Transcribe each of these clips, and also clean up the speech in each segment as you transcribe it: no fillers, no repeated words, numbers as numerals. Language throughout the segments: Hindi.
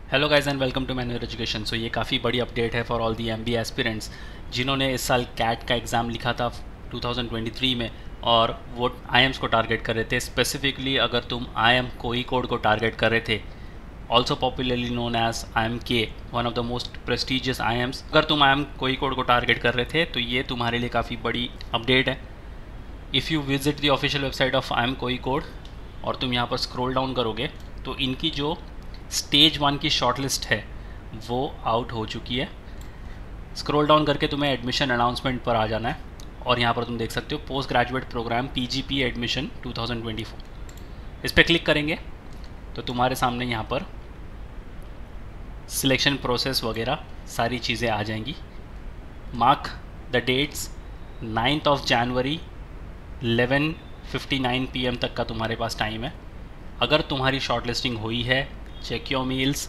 Hello guys and welcome to manual education. So ये काफ़ी बड़ी अपडेट है for all the MBA aspirants जिन्होंने इस साल कैट का एग्ज़ाम लिखा था 2023 में और वो आईएम्स को टारगेट कर रहे थे। स्पेसिफिकली अगर तुम आईएम कोई कोड को टारगेट कर रहे थे, also popularly known as IMK, one of the most prestigious IIMs, अगर तुम आईएम कोई कोड को टारगेट कर रहे थे तो ये तुम्हारे लिए काफ़ी बड़ी अपडेट है। If you visit the official website of IM Kozhikode और तुम यहाँ पर स्क्रॉल डाउन करोगे तो इनकी जो स्टेज 1 की शॉर्टलिस्ट है वो आउट हो चुकी है। स्क्रॉल डाउन करके तुम्हें एडमिशन अनाउंसमेंट पर आ जाना है और यहाँ पर तुम देख सकते हो post graduate programme PGP admission 2024। इस पर क्लिक करेंगे तो तुम्हारे सामने यहाँ पर सिलेक्शन प्रोसेस वगैरह सारी चीज़ें आ जाएंगी। मार्क द डेट्स 9 जनवरी 11:59 PM तक का तुम्हारे पास टाइम है। अगर तुम्हारी शॉर्ट लिस्टिंग हुई है, चेक योर मेल्स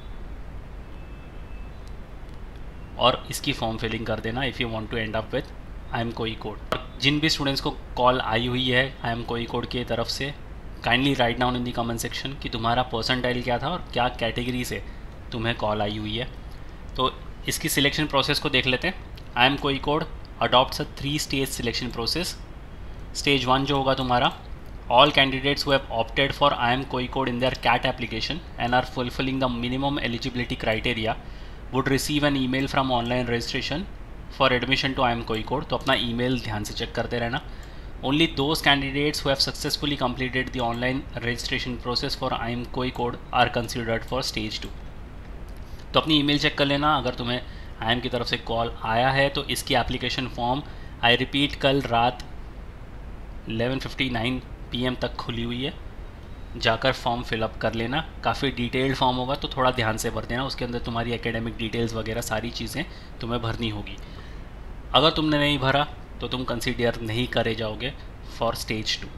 और इसकी फॉर्म फिलिंग कर देना if you want to end up with IM Kozhikode. जिन भी स्टूडेंट्स को कॉल आई हुई है IM कोई कोड की तरफ से, kindly write down in the comment section कि तुम्हारा परसेंटाइल क्या था और क्या कैटेगरी से तुम्हें कॉल आई हुई है। तो इसकी सिलेक्शन प्रोसेस को देख लेते हैं। IM Kozhikode adopts a 3 stage selection process. Stage 1 जो होगा तुम्हारा, all candidates who have opted for IM Kozhikode in their CAT application and are fulfilling the minimum eligibility criteria would receive an email from online registration for admission to IM Kozhikode. तो अपना ईमेल ध्यान से चेक करते रहना। Only those candidates who have successfully completed the online registration process for IM Kozhikode are considered for stage 2। तो अपनी ईमेल चेक कर लेना। अगर तुम्हें IM की तरफ से कॉल आया है तो इसकी एप्लीकेशन फॉर्म, आई रिपीट, कल रात 11:59 PM तक खुली हुई है। जाकर फॉर्म फिलअप कर लेना। काफ़ी डिटेल्ड फॉर्म होगा तो थोड़ा ध्यान से भर देना। उसके अंदर तुम्हारी एकेडमिक डिटेल्स वगैरह सारी चीज़ें तुम्हें भरनी होगी। अगर तुमने नहीं भरा तो तुम कंसीडर नहीं करे जाओगे for stage 2।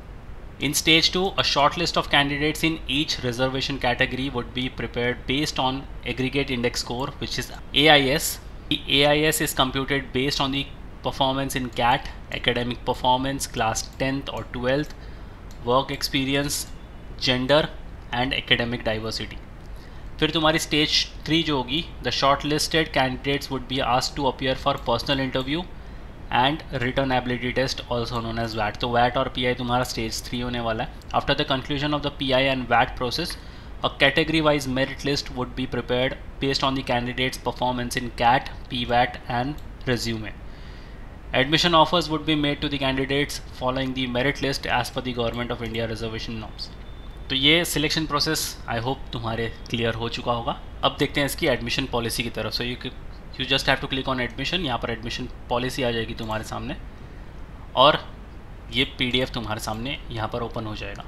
In stage 2 a short list of candidates in each reservation category would be prepared based on aggregate index score which is AIS। AIS is computed based on the performance in CAT, academic performance, class 10th or 12th, work experience, gender and academic diversity। फिर तुम्हारी स्टेज 3 जो होगी, the shortlisted candidates would be asked to appear for personal interview and written ability test also known as VAT। तो VAT और PI तुम्हारा स्टेज 3 होने वाला है। After the conclusion of the PI and VAT process, a category wise merit list would be prepared based on the candidate's performance in CAT, PWAT and resume। Admission offers would be made to the candidates following the merit list as per the Government of India reservation norms। तो ये सिलेक्शन प्रोसेस आई होप तुम्हारे क्लियर हो चुका होगा। अब देखते हैं इसकी एडमिशन पॉलिसी की तरफ। So you just have to click on admission. यहाँ पर एडमिशन पॉलिसी आ जाएगी तुम्हारे सामने और ये PDF तुम्हारे सामने यहाँ पर ओपन हो जाएगा।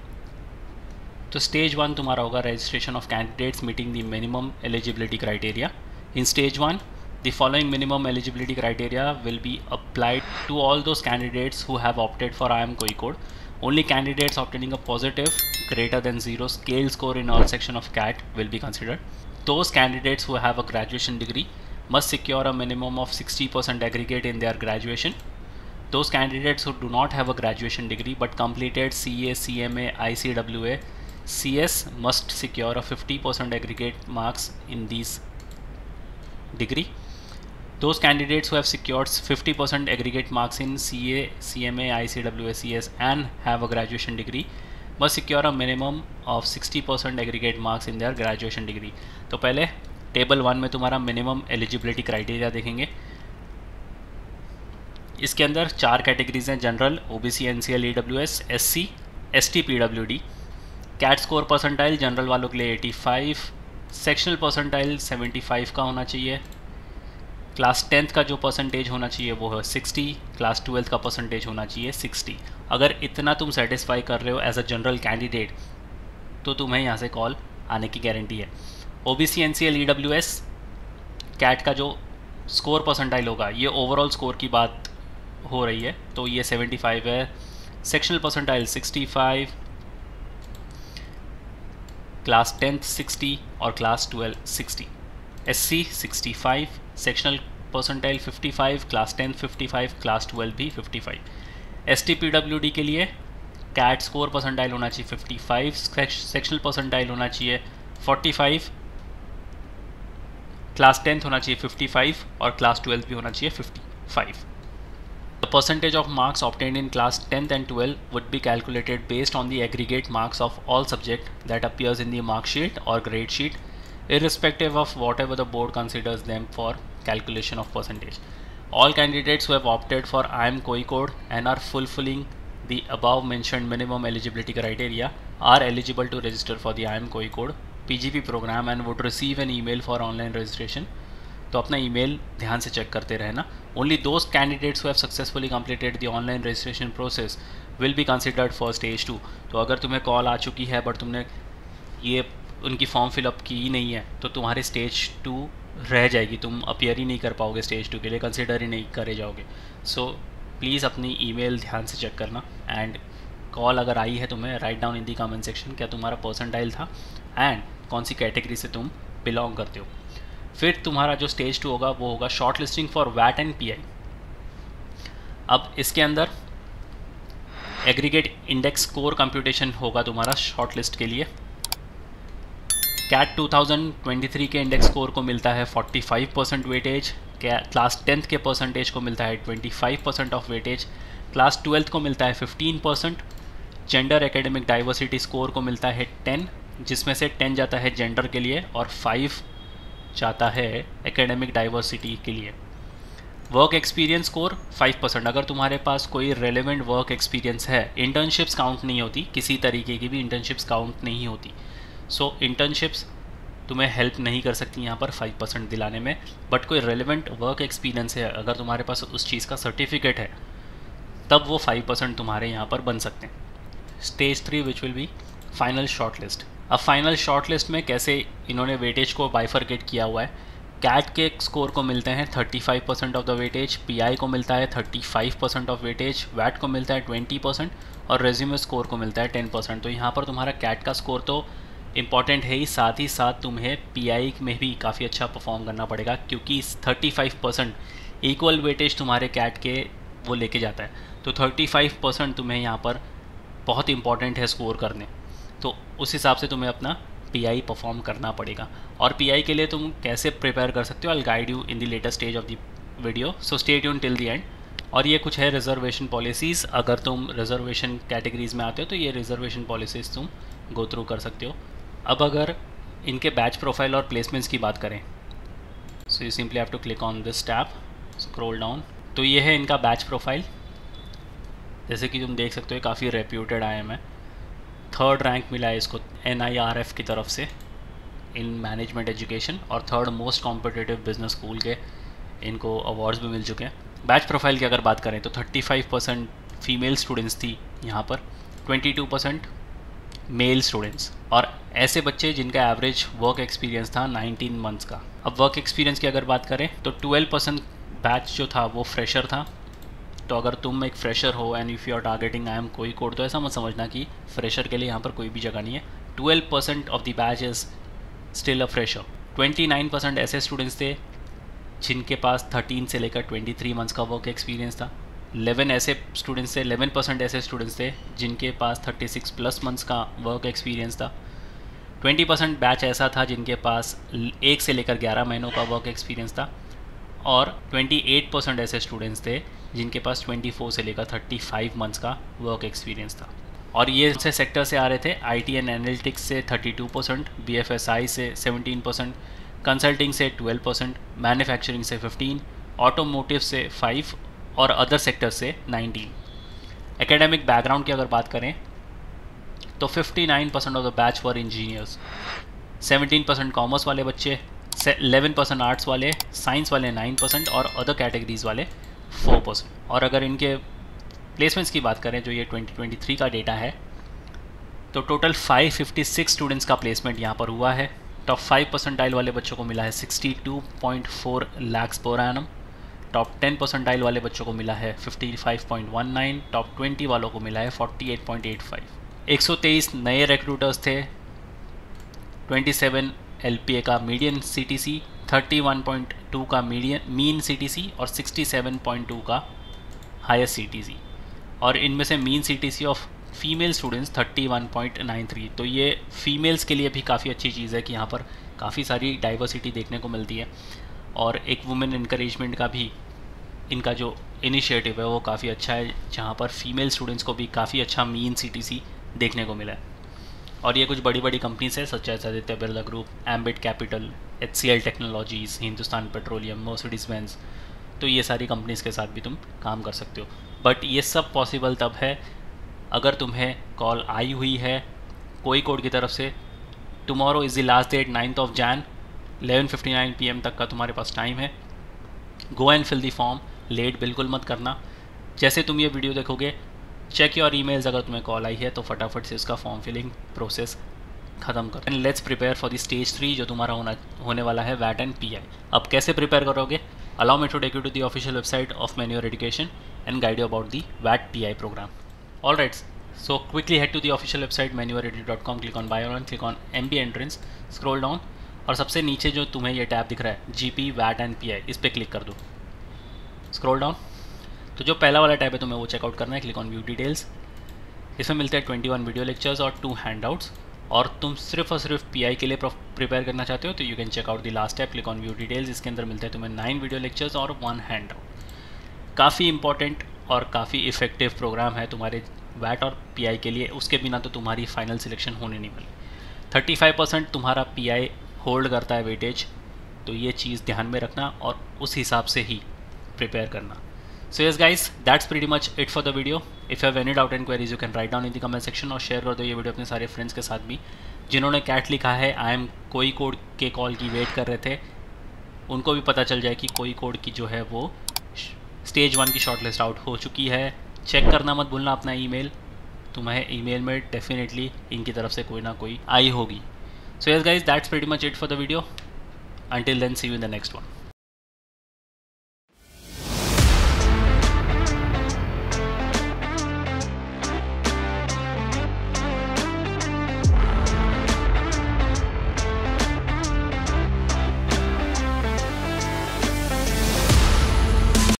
तो स्टेज 1 तुम्हारा होगा registration of candidates meeting the minimum eligibility criteria. In stage 1 the following minimum eligibility criteria will be applied to all those candidates who have opted for IM Kozhikode. Only candidates obtaining a positive greater than 0 scale score in all section of CAT will be considered। Those candidates who have a graduation degree must secure a minimum of 60% aggregate in their graduation। Those candidates who do not have a graduation degree but completed CA, CMA, ICWA, CS must secure a 50% aggregate marks in these degree। Those candidates who have secured 50% aggregate marks in CA, CMA, ICWA, CS and have a graduation degree must secure a minimum of 60% aggregate marks in their graduation degree। तो पहले टेबल 1 में तुम्हारा मिनिमम एलिजिबिलिटी क्राइटेरिया देखेंगे। इसके अंदर 4 कैटेगरीज हैं, general, OBC, NCL, EWS, SC, ST, PWD। CAT score percentile general वालों के लिए 85, सेक्शनल परसेंटाइल 75 का होना चाहिए। क्लास 10th का जो परसेंटेज होना चाहिए वो है 60, क्लास 12th का परसेंटेज होना चाहिए 60। अगर इतना तुम सेटिस्फाई कर रहे हो एज अ जनरल कैंडिडेट तो तुम्हें यहाँ से कॉल आने की गारंटी है। OBC, NCL, EWS कैट का जो स्कोर परसेंटाइल होगा, ये ओवरऑल स्कोर की बात हो रही है, तो ये 75 है। सेक्शनल परसेंटाइल 65, क्लास 10th 60 और class 12 60। SC 65, sectional percentile 55, class 10 55, class 12 भी 55। ST PWD के लिए कैट स्कोर परसेंटाइल होना चाहिए 55, सेक्शनल परसेंटाइल होना चाहिए 45, क्लास 10th होना चाहिए 55 और क्लास 12th भी होना चाहिए 55। The percentage of marks obtained in class 10th and 12th would be calculated based on the aggregate marks of all subjects that appears in the mark sheet or grade sheet, irrespective of whatever the board considers them for calculation of percentage. All candidates who have opted for IIM COI code and are fulfilling the above mentioned minimum eligibility criteria are eligible to register for the IIM COI code PGP program and would receive an email for online registration. तो अपना ईमेल ध्यान से चेक करते रहना। Only those candidates who have successfully completed the online registration process will be considered for stage 2। तो अगर तुम्हें कॉल आ चुकी है बट तुमने ये उनकी फॉर्म फिलअप की ही नहीं है तो तुम्हारे स्टेज 2 रह जाएगी, तुम अपीयर ही नहीं कर पाओगे स्टेज 2 के लिए, कंसिडर ही नहीं करे जाओगे। सो प्लीज़ अपनी ईमेल ध्यान से चेक करना। एंड कॉल अगर आई है तुम्हें, write down in the comment section क्या तुम्हारा परसेंटाइल था एंड कौन सी कैटेगरी से तुम बिलोंग करते हो। फिर तुम्हारा जो स्टेज 2 होगा वो होगा शॉर्ट लिस्टिंग फॉर वैट एंड पीआई। अब इसके अंदर एग्रीगेट इंडेक्स स्कोर कंप्यूटेशन होगा तुम्हारा शॉर्ट लिस्ट के लिए। कैट 2023 के इंडेक्स स्कोर को मिलता है 45% वेटेज, क्लास 10th के परसेंटेज को मिलता है 25% ऑफ वेटेज, क्लास 12th को मिलता है 15%, जेंडर एकेडमिक डाइवर्सिटी स्कोर को मिलता है 10, जिसमें से 10 जाता है जेंडर के लिए और 5 जाता है एकेडमिक डाइवर्सिटी के लिए। Work experience score 5%। अगर तुम्हारे पास कोई रेलेवेंट वर्क एक्सपीरियंस है, इंटर्नशिप्स काउंट नहीं होती, किसी तरीके की भी इंटर्नशिप्स काउंट नहीं होती। सो इंटर्नशिप्स तुम्हें हेल्प नहीं कर सकती यहाँ पर 5% दिलाने में, बट कोई रेलेवेंट वर्क एक्सपीरियंस है, अगर तुम्हारे पास उस चीज़ का सर्टिफिकेट है तब वो 5% तुम्हारे यहाँ पर बन सकते हैं। Stage 3 which will be final short list. अब फाइनल शॉर्ट लिस्ट में कैसे इन्होंने वेटेज को बाइफरकेट किया हुआ है। कैट के स्कोर को मिलते हैं 35% ऑफ द वेटेज, पीआई को मिलता है 35% ऑफ वेटेज, वैट को मिलता है 20% और रेज्यूमे स्कोर को मिलता है 10%। तो यहाँ पर तुम्हारा कैट का स्कोर तो इम्पॉर्टेंट है ही साथ तुम्हें पीआई में भी काफ़ी अच्छा परफॉर्म करना पड़ेगा, क्योंकि 35% इक्वल वेटेज तुम्हारे कैट के वो लेके जाता है। तो 35% तुम्हें यहाँ पर बहुत इंपॉर्टेंट है स्कोर करने, तो उस हिसाब से तुम्हें अपना पीआई परफॉर्म करना पड़ेगा। और पीआई के लिए तुम कैसे प्रिपेयर कर सकते हो, I will guide you in the latter stage of the video, so stay tune till the end. और ये कुछ है रिजर्वेशन पॉलिसीज़, अगर तुम रिजर्वेशन कैटेगरीज़ में आते हो तो ये रिजर्वेशन पॉलिसीज़ तुम गो थ्रू कर सकते हो। अब अगर इनके बैच प्रोफाइल और प्लेसमेंट्स की बात करें, so you simply have to click on this tab, scroll down, तो ये है इनका बैच प्रोफाइल। जैसे कि तुम देख सकते हो काफ़ी रेप्यूटेड IIM है, 3rd रैंक मिला है इसको NIRF की तरफ से इन मैनेजमेंट एजुकेशन, और 3rd most competitive business school के इनको अवार्ड्स भी मिल चुके हैं। बैच प्रोफाइल की अगर बात करें तो 35% फीमेल स्टूडेंट्स थी यहाँ पर, 22% मेल स्टूडेंट्स, और ऐसे बच्चे जिनका एवरेज वर्क एक्सपीरियंस था 19 मंथ्स का। अब वर्क एक्सपीरियंस की अगर बात करें तो 12% बैच जो था वो फ्रेशर था। तो अगर तुम एक फ्रेशर हो and if you are targeting IIM COI कोड, तो ऐसा मत समझना कि फ्रेशर के लिए यहाँ पर कोई भी जगह नहीं है। 12% of the batch is still a fresher. 29% ऐसे स्टूडेंट्स थे जिनके पास 13 से लेकर 23 मंथ्स का वर्क एक्सपीरियंस था। 11% ऐसे स्टूडेंट्स थे जिनके पास 36 प्लस मंथ्स का वर्क एक्सपीरियंस था। 20% बैच ऐसा था जिनके पास 1 से लेकर 11 महीनों का वर्क एक्सपीरियंस था, और 28% ऐसे स्टूडेंट्स थे जिनके पास 24 से लेकर 35 मंथ्स का वर्क एक्सपीरियंस था। और ये से सेक्टर से आ रहे थे, IT एंड एनालिटिक्स से 32%, BFSI से 17%, कंसल्टिंग से 12%, मैन्युफैक्चरिंग से 15%, ऑटोमोटिव से 5% और अदर सेक्टर से 19%। एकेडमिक बैकग्राउंड की अगर बात करें तो 59% of the batch for engineers, 17% commerce वाले बच्चे, 11% आर्ट्स वाले, साइंस वाले 9% और अदर कैटेगरीज वाले 4%। और अगर इनके प्लेसमेंट्स की बात करें जो ये 2023 का डेटा है, तो टोटल 556 स्टूडेंट्स का प्लेसमेंट यहाँ पर हुआ है। टॉप 5 परसेंटाइल वाले बच्चों को मिला है 62.4 lakhs per annum, top 10 percentile वाले बच्चों को मिला है 55.19, टॉप 20 वालों को मिला है 48.85। 123 नए रिक्रूटर्स थे, 27 LPA का मीडियन CTC, 31.2 का मीन CTC और 67.2 का हायर CTC, और इनमें से mean CTC of female students 31.93। तो ये फीमेल्स के लिए भी काफ़ी अच्छी चीज़ है कि यहाँ पर काफ़ी सारी डाइवर्सिटी देखने को मिलती है, और एक वुमेन इनकरेजमेंट का भी इनका जो इनिशिएटिव है वो काफ़ी अच्छा है, जहाँ पर फीमेल स्टूडेंट्स को भी काफ़ी अच्छा मीन CTC देखने को मिला है। और ये कुछ बड़ी बड़ी कंपनीज है such as Aditya Birla Group, Ambit Capital, HCL Technologies, Hindustan Petroleum, Mercedes Benz, तो ये सारी कंपनीज़ के साथ भी तुम काम कर सकते हो। बट ये सब पॉसिबल तब है अगर तुम्हें कॉल आई हुई है कोई कोड की तरफ से। Tomorrow is the last date 9th of Jan 11:59 PM तक का तुम्हारे पास टाइम है। Go and fill the form, late बिल्कुल मत करना। जैसे तुम ये वीडियो देखोगे चेक योर ईमेल्स, अगर तुम्हें कॉल आई है तो फटाफट से इसका फॉर्म फिलिंग प्रोसेस ख़त्म कर। And let's prepare for the stage 3 जो तुम्हारा होने वाला है वैट एंड PI। अब कैसे प्रिपेयर करोगे? Allow me to take you to the official website of manure education and guide you about the वैट PI programme. All right, so quickly head to the official website manuoredu.com, click on bio and click on MB entrance, scroll down और सबसे नीचे जो तुम्हें ये टैब दिख रहा है GP वैट एंड PI, इस पर क्लिक कर दो। स्क्रॉल डाउन, तो जो पहला वाला टैब है तुम्हें वो चेकआउट करना है। क्लिक ऑन व्यू डिटेल्स, इसमें मिलते हैं 21 वीडियो लेक्चर्स और 2 हैंडआउट्स, और तुम सिर्फ और सिर्फ PI के लिए प्रिपेयर करना चाहते हो तो you can check out the last tab, click on view details. इसके अंदर मिलते हैं तुम्हें 9 वीडियो लेक्चर्स और 1 हैंडआउट। काफ़ी इंपॉर्टेंट और काफ़ी इफेक्टिव प्रोग्राम है तुम्हारे वैट और PI के लिए, उसके बिना तो तुम्हारी फाइनल सिलेक्शन होने नहीं वाली। 35% तुम्हारा PI होल्ड करता है वेटेज, तो ये चीज़ ध्यान में रखना और उस हिसाब से ही प्रिपेयर करना। So yes guys, that's pretty much it for the video. If you have any doubt and queries you can write down in the comment section, और शेयर कर दो ये वीडियो अपने सारे फ्रेंड्स के साथ भी जिन्होंने कैट लिखा है। आई एम कोई कोड के कॉल की वेट कर रहे थे, उनको भी पता चल जाए कि कोई कोड की जो है वो स्टेज 1 की शॉर्टलिस्ट आउट हो चुकी है। चेक करना मत भूलना अपना ईमेल, तुम्हें ईमेल में डेफिनेटली इनकी तरफ से कोई ना कोई आई होगी। So yes guys, that's pretty much it for the video. Until then see you in the next one.